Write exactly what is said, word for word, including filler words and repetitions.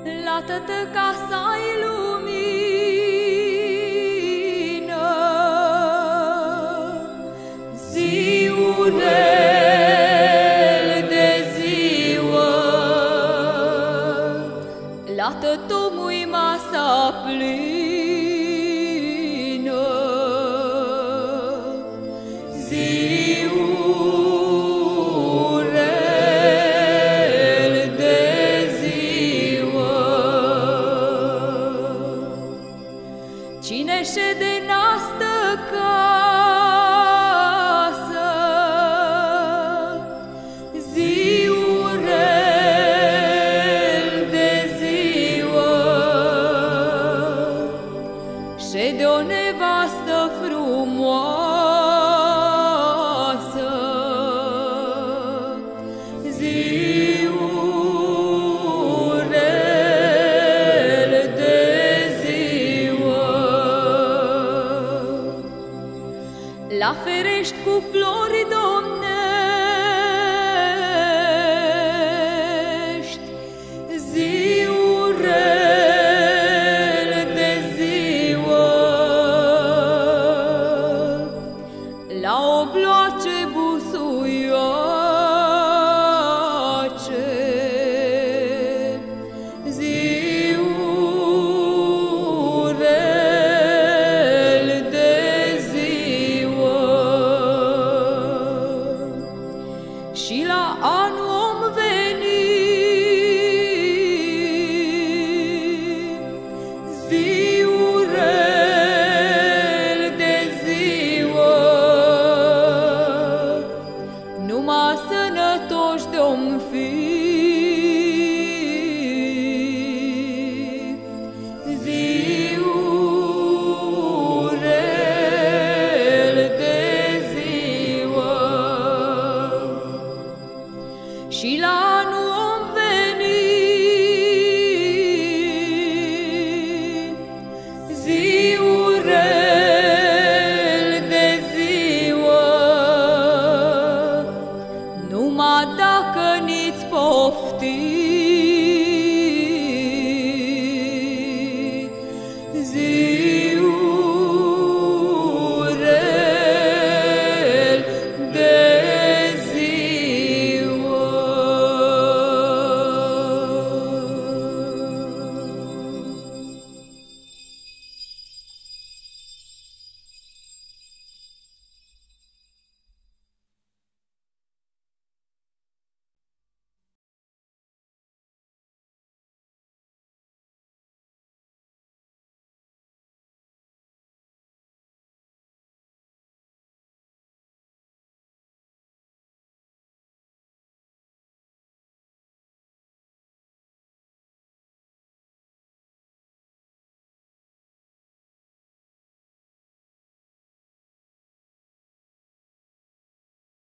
la toată casa-i lumină, ziurel de ziua, la tătomui masa plină, ziurel de ziua. Cine șede n-astă casă, ziurel de ziua, șede o nevastă frumoasă, ziurel de ziua. La ferești cu flori domnești, ziurel de ziua, la obloace busuioace, ziurel de ziua. Și la anul om veni, ziurel de ziua, numai sănătoși de-om fi, ziurel de ziua. Și la anul om veni, ziurel de ziua, numai dacă ni-ți poftim.